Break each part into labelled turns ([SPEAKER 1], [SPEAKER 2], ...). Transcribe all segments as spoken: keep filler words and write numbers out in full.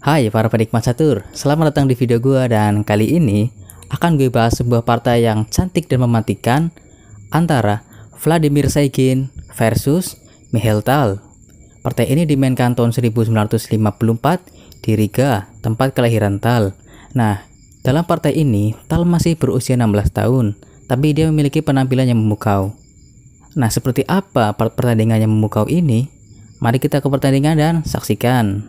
[SPEAKER 1] Hai para penikmat catur, selamat datang di video gue. Dan kali ini akan gue bahas sebuah partai yang cantik dan mematikan antara Vladimir Saigin versus Mikhail Tal. Partai ini dimainkan tahun seribu sembilan ratus lima puluh empat di Riga, tempat kelahiran Tal. Nah, dalam partai ini Tal masih berusia enam belas tahun, tapi dia memiliki penampilan yang memukau. Nah, seperti apa pertandingan yang memukau ini? Mari kita ke pertandingan dan saksikan.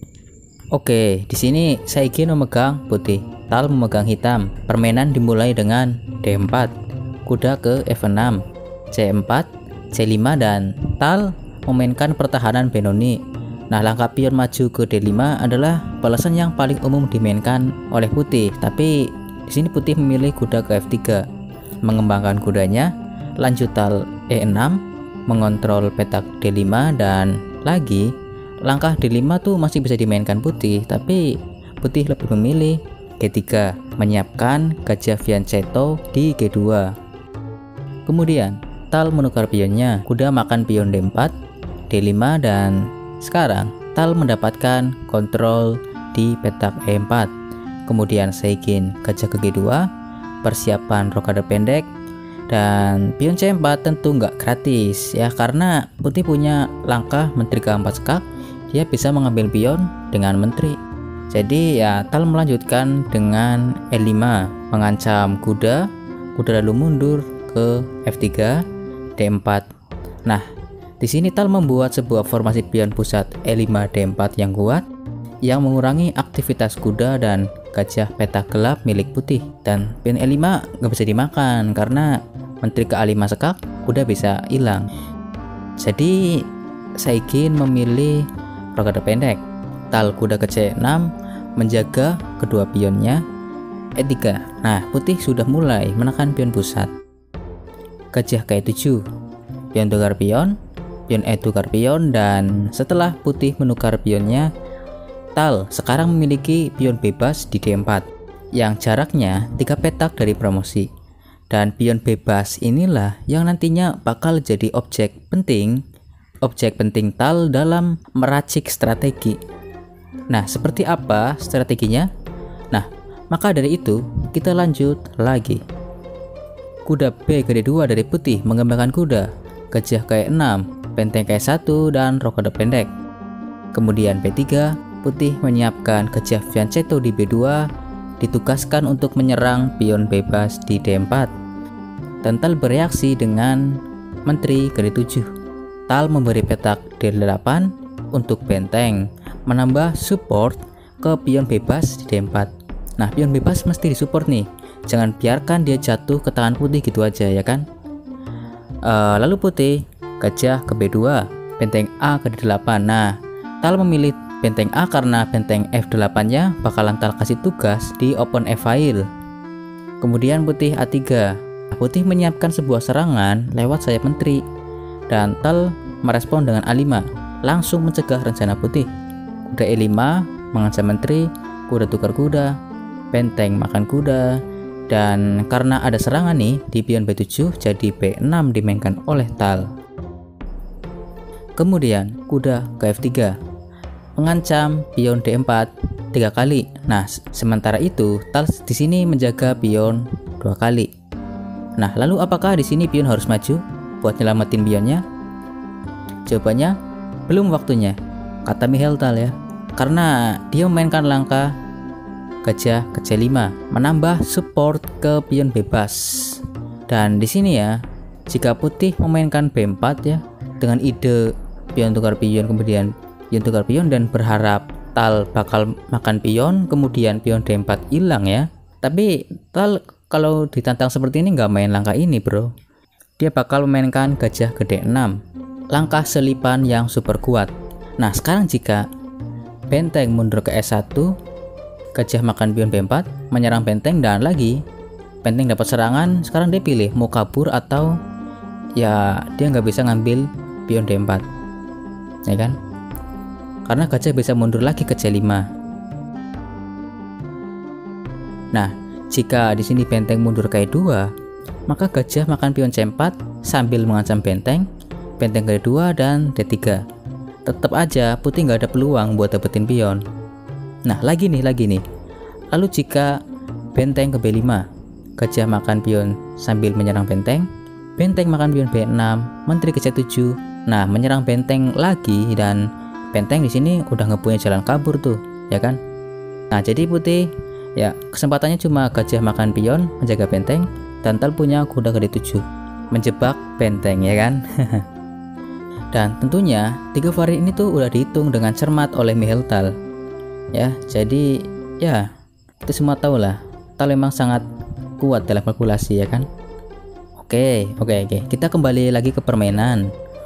[SPEAKER 1] Oke, di sini Saigin memegang putih, Tal memegang hitam. Permainan dimulai dengan D empat, kuda ke F enam, C empat, C lima, dan Tal memainkan pertahanan Benoni. Nah, langkah pion maju ke D lima adalah balasan yang paling umum dimainkan oleh putih, tapi di sini putih memilih kuda ke F tiga, mengembangkan kudanya. Lanjut Tal E enam, mengontrol petak D lima, dan lagi langkah D lima tuh masih bisa dimainkan putih, tapi putih lebih memilih G tiga, menyiapkan gajah fianchetto di G dua. Kemudian Tal menukar pionnya, kuda makan pion D empat, D lima, dan sekarang Tal mendapatkan kontrol di petak E empat. Kemudian Saigin gajah ke G dua, persiapan rokade pendek, dan pion C empat tentu nggak gratis ya, karena putih punya langkah menteri keempat skak. Dia bisa mengambil pion dengan menteri. Jadi ya Tal melanjutkan dengan E lima, mengancam kuda. Kuda lalu mundur ke F tiga, D empat. Nah, di sini Tal membuat sebuah formasi pion pusat E lima D empat yang kuat, yang mengurangi aktivitas kuda dan gajah petak gelap milik putih. Dan pion E lima nggak bisa dimakan karena menteri ke A lima sekak, kuda bisa hilang. Jadi Saigin memilih rokade pendek. Tal kuda ke C enam, menjaga kedua pionnya. E tiga. Nah, putih sudah mulai menekan pion pusat. Gajah ke E tujuh, pion tukar pion, pion E tukar pion, dan setelah putih menukar pionnya, Tal sekarang memiliki pion bebas di D empat yang jaraknya tiga petak dari promosi. Dan pion bebas inilah yang nantinya bakal jadi objek penting Objek penting Tal dalam meracik strategi. Nah, seperti apa strateginya? Nah, maka dari itu kita lanjut lagi. Kuda B ke D dua dari putih, mengembangkan kuda. Gajah ke E enam, benteng ke E satu, dan rokade pendek. Kemudian B tiga, putih menyiapkan gajah fianchetto di B dua, ditugaskan untuk menyerang pion bebas di D empat. Dan Tal bereaksi dengan menteri ke D tujuh. Tal memberi petak D delapan untuk benteng, menambah support ke pion bebas di D empat. Nah, pion bebas mesti disupport nih, jangan biarkan dia jatuh ke tangan putih gitu aja ya kan. uh, Lalu putih gajah ke B dua, benteng A ke D delapan. Nah, Tal memilih benteng A karena benteng F delapan nya bakalan Tal kasih tugas di open F file. Kemudian putih A tiga, putih menyiapkan sebuah serangan lewat sayap menteri, dan Tal merespon dengan A lima, langsung mencegah rencana putih. Kuda E lima mengancam menteri, kuda tukar kuda, benteng makan kuda, dan karena ada serangan nih di pion B tujuh, jadi B enam dimainkan oleh Tal. Kemudian kuda ke F tiga, mengancam pion D empat tiga kali. Nah, sementara itu Tal di sini menjaga pion dua kali. Nah, lalu apakah di sini pion harus maju buat nyelamatin pionnya? Jawabannya, belum waktunya, kata Mikhail Tal ya, karena dia memainkan langkah gajah ke C lima, menambah support ke pion bebas. Dan di sini ya, jika putih memainkan B empat ya, dengan ide pion tukar pion, kemudian pion tukar pion, dan berharap Tal bakal makan pion, kemudian pion D empat hilang ya. Tapi Tal kalau ditantang seperti ini nggak main langkah ini bro. Dia bakal memainkan gajah ke D enam, langkah selipan yang super kuat. Nah, sekarang jika benteng mundur ke E satu, gajah makan pion B empat, menyerang benteng, dan lagi benteng dapat serangan. Sekarang dia pilih mau kabur atau ya dia nggak bisa ngambil pion D empat, ya kan? Karena gajah bisa mundur lagi ke C lima. Nah, jika di sini benteng mundur ke E dua, maka gajah makan pion C empat sambil mengancam benteng, benteng ke D dua, dan D tiga. Tetap aja putih nggak ada peluang buat dapetin pion. Nah, lagi nih, lagi nih. Lalu jika benteng ke B lima, gajah makan pion sambil menyerang benteng, benteng makan pion B enam, menteri ke C tujuh. Nah, menyerang benteng lagi, dan benteng di sini udah nggak punya jalan kabur tuh, ya kan? Nah, jadi putih ya kesempatannya cuma gajah makan pion menjaga benteng, dan tal punya kuda ke D tujuh menjebak benteng, ya kan? Dan tentunya tiga varian ini tuh udah dihitung dengan cermat oleh Michael Tal. Ya, jadi ya kita semua tahu lah, Tal memang sangat kuat dalam kalkulasi, ya kan? Oke, oke, oke. Kita kembali lagi ke permainan.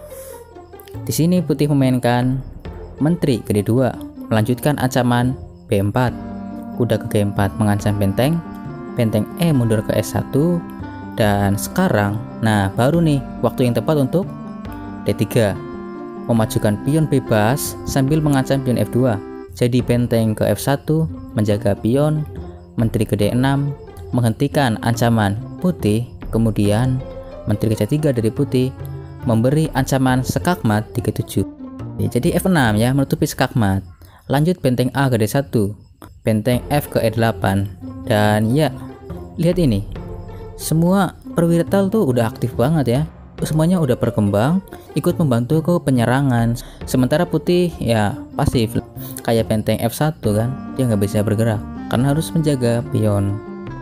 [SPEAKER 1] Di sini putih memainkan menteri ke D dua, melanjutkan ancaman B empat. Kuda ke G empat mengancam benteng, benteng E mundur ke S satu, dan sekarang, nah baru nih waktu yang tepat untuk D tiga. Memajukan pion bebas sambil mengancam pion F dua. Jadi benteng ke F satu, menjaga pion, menteri ke D enam, menghentikan ancaman putih, kemudian menteri ke C tiga dari putih, memberi ancaman skakmat di G tujuh. Jadi F enam ya, menutupi skakmat. Lanjut benteng A ke D satu, benteng F ke E delapan, dan ya, lihat ini. Semua perwira Tal tuh udah aktif banget ya. Semuanya udah berkembang, ikut membantu ke penyerangan. Sementara putih ya pasif, kayak benteng F satu kan, dia nggak bisa bergerak karena harus menjaga pion.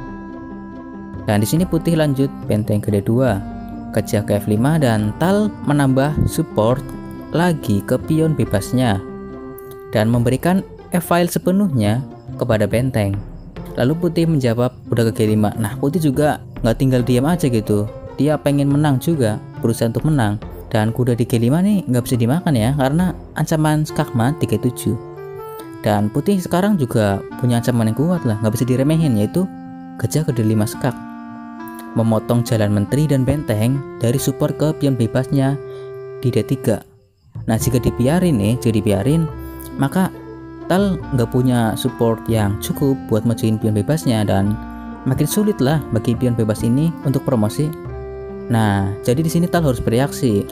[SPEAKER 1] Dan di sini putih lanjut benteng ke D dua, gajah ke F lima, dan Tal menambah support lagi ke pion bebasnya dan memberikan F-file sepenuhnya kepada benteng. Lalu putih menjawab udah ke G lima. Nah, putih juga nggak tinggal diam aja gitu, dia pengen menang juga, berusaha untuk menang. Dan kuda di G lima nih nggak bisa dimakan ya, karena ancaman skakmat di G tujuh. Dan putih sekarang juga punya ancaman yang kuat lah, nggak bisa diremehin, yaitu gajah ke D lima skak, memotong jalan menteri dan benteng dari support ke pion bebasnya di D tiga. Nah, jika dibiarin nih, jika dibiarin, maka Tal nggak punya support yang cukup buat majuin pion bebasnya, dan makin sulit lah bagi pion bebas ini untuk promosi. Nah, jadi di sini Tal harus bereaksi.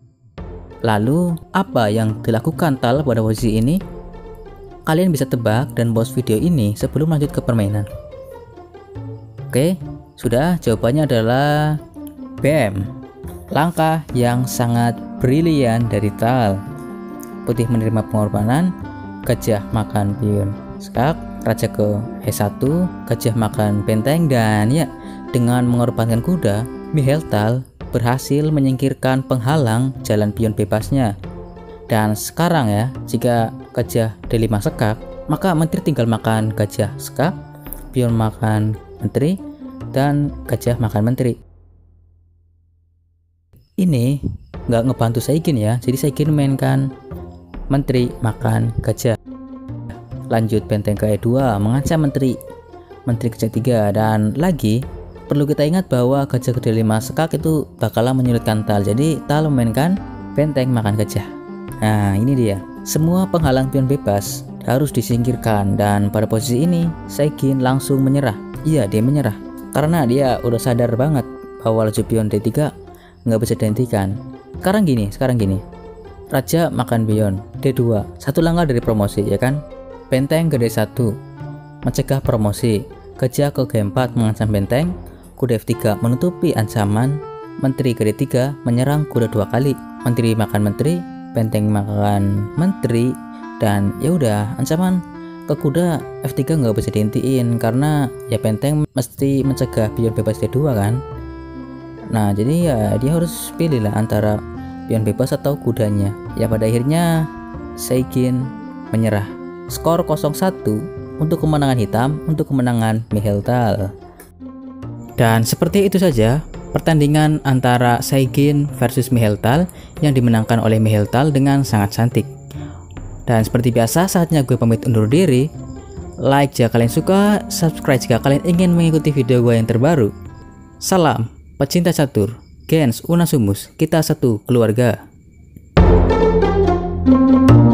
[SPEAKER 1] Lalu apa yang dilakukan Tal pada posisi ini? Kalian bisa tebak dan pause video ini sebelum lanjut ke permainan. Oke, sudah, jawabannya adalah B M. Langkah yang sangat brilian dari Tal. Putih menerima pengorbanan, gajah makan pion skak, raja ke E satu, gajah makan benteng, dan ya, dengan mengorbankan kuda, Michael Tal berhasil menyingkirkan penghalang jalan pion bebasnya. Dan sekarang ya, jika gajah D lima skak, maka menteri tinggal makan gajah skak, pion makan menteri, dan gajah makan menteri. Ini nggak ngebantu Saigin ya, jadi Saigin mainkan menteri makan gajah. Lanjut benteng ke E dua, mengancam menteri, menteri ke C tiga, dan lagi perlu kita ingat bahwa gajah ke D lima skak itu bakalan menyulitkan Tal, jadi Tal memainkan benteng makan gajah. Nah, ini dia, semua penghalang pion bebas harus disingkirkan, dan pada posisi ini Saigin langsung menyerah. Iya, dia menyerah karena dia udah sadar banget bahwa laju pion D tiga nggak bisa dihentikan. Sekarang gini, sekarang gini. Raja makan pion D dua, satu langkah dari promosi, ya kan? Benteng ke D satu, mencegah promosi. Gajah ke G empat mengancam benteng, kuda F tiga menutupi ancaman, menteri ke D tiga menyerang kuda dua kali. Menteri makan menteri, benteng makan menteri, dan ya udah, ancaman ke kuda F tiga nggak bisa dihentiin karena ya benteng mesti mencegah pion bebas D dua kan. Nah, jadi ya dia harus pilih lah antara pion bebas atau kudanya. Ya pada akhirnya Saigin menyerah. Skor nol satu untuk kemenangan hitam, untuk kemenangan Michael Tal. Dan seperti itu saja pertandingan antara Saigin versus Michael Tal yang dimenangkan oleh Michael Tal dengan sangat cantik. Dan seperti biasa, saatnya gue pamit undur diri. Like jika kalian suka, subscribe jika kalian ingin mengikuti video gue yang terbaru. Salam pecinta catur, gens una sumus, kita satu keluarga.